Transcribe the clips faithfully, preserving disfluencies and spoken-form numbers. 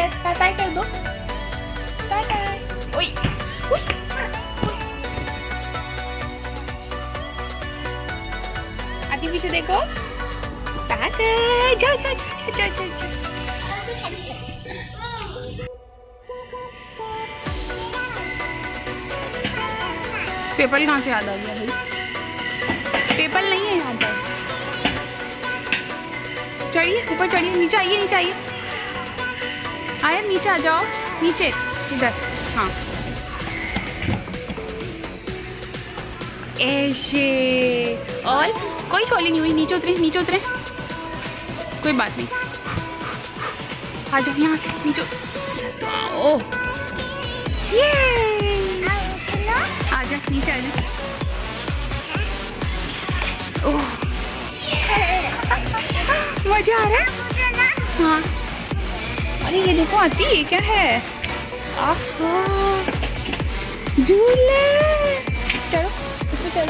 Bye bye कर दो, bye bye. ओए आगे पीछे देखो, टाटा, जाओ जाओ जाओ जाओ जाओ। पेपर कहाँ से याद आ गया भाई? पेपर नहीं है यहाँ पर। चढ़िए ऊपर चढ़िए, नीचे आइए, नीचे आइए, आए नीचे आ जाओ, नीचे इधर। हाँ ऐसे, और कोई छोली नहीं हुई। नीचे उतरे, नीचे उतरे, कोई बात नहीं। आ जाओ यहाँ से नीचे तो आओ। ये आ जा, नीचे आ जा। ओह मजा आ रहा है। हाँ अरे ये देखो आती, ये क्या है? आहा झूले, चलो इसमें चलो।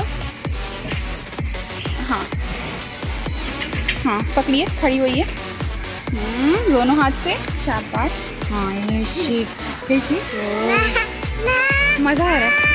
हाँ हाँ पकड़िए, खड़ी हुई है दोनों हाथ से, शाबाश। हाँ ये मजा आ रहा है।